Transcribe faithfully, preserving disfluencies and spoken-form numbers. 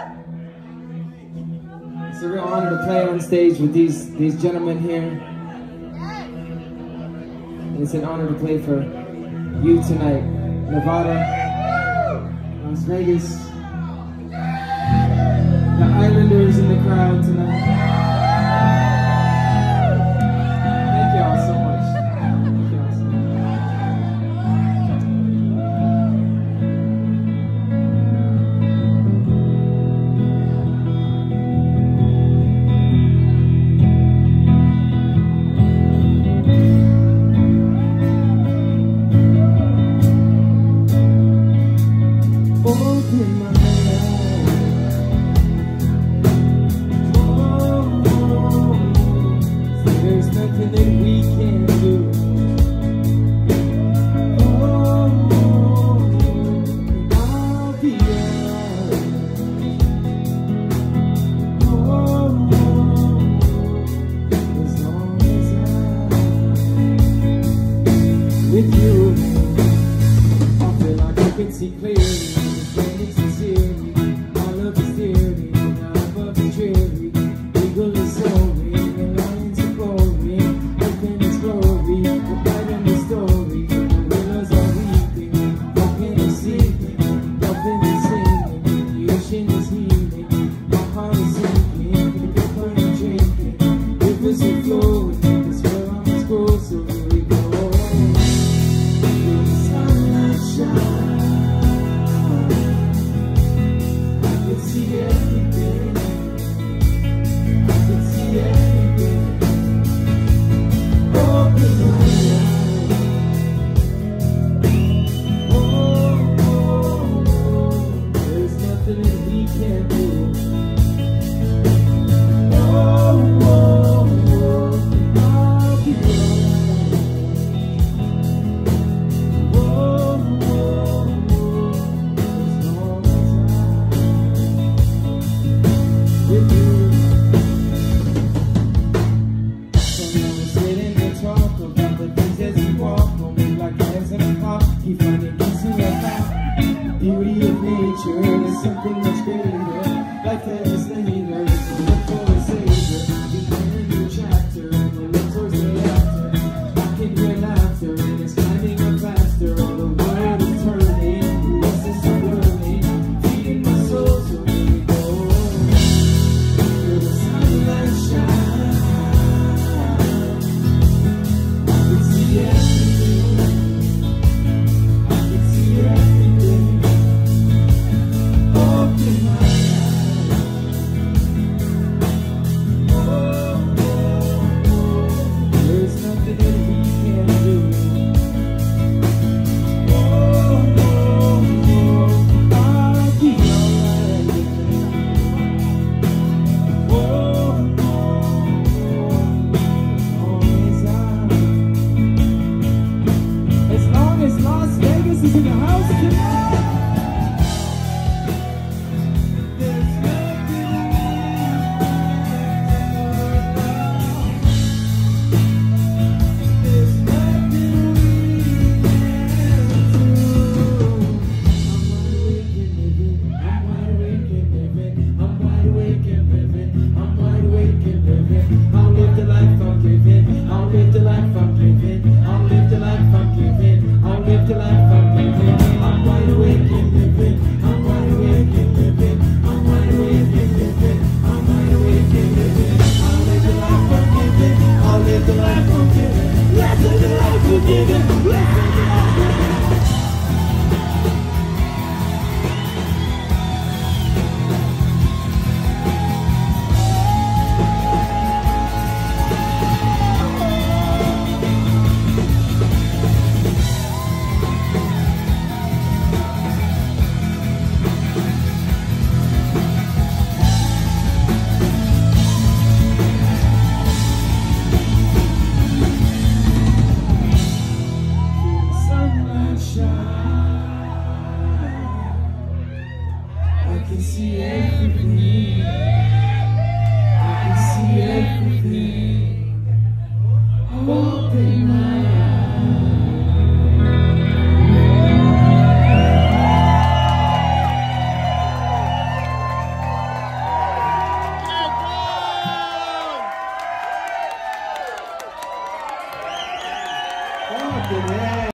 It's a real honor to play on stage with these, these gentlemen here. And it's an honor to play for you tonight. Nevada, Las Vegas, the Islanders in the crowd tonight. Thank y'all so much. Thank y'all so open my with you, I feel like I can see clearly, understanding sincerely. My love is dearly, and I love you truly. Eagle is soaring, and lions are roaring. Open its glory, the light in the story. The willows are weeping, walking and sleeping, loving and singing. The ocean is healing, my heart is sinking. The cup I'm drinking, rivers are flowing. This world I must go, so here we go. Beauty of nature, there's something much greater. Life has a slater, look for a savior. Begin a new chapter, and look towards the laughter. I can hear laughter, and it's climbing up faster. The world is turning, this is so burning, feeding my soul, so here we go. Feel the sunlight shine, I can see everything, I can see everything. Open my eyes. Oh, oh, oh. There's nothing that we can do. Oh, oh, oh. I'll be alright. Oh, oh, oh. As long as Las Vegas is in the house tonight. I can see everything. I can see everything. Open my eyes. tener.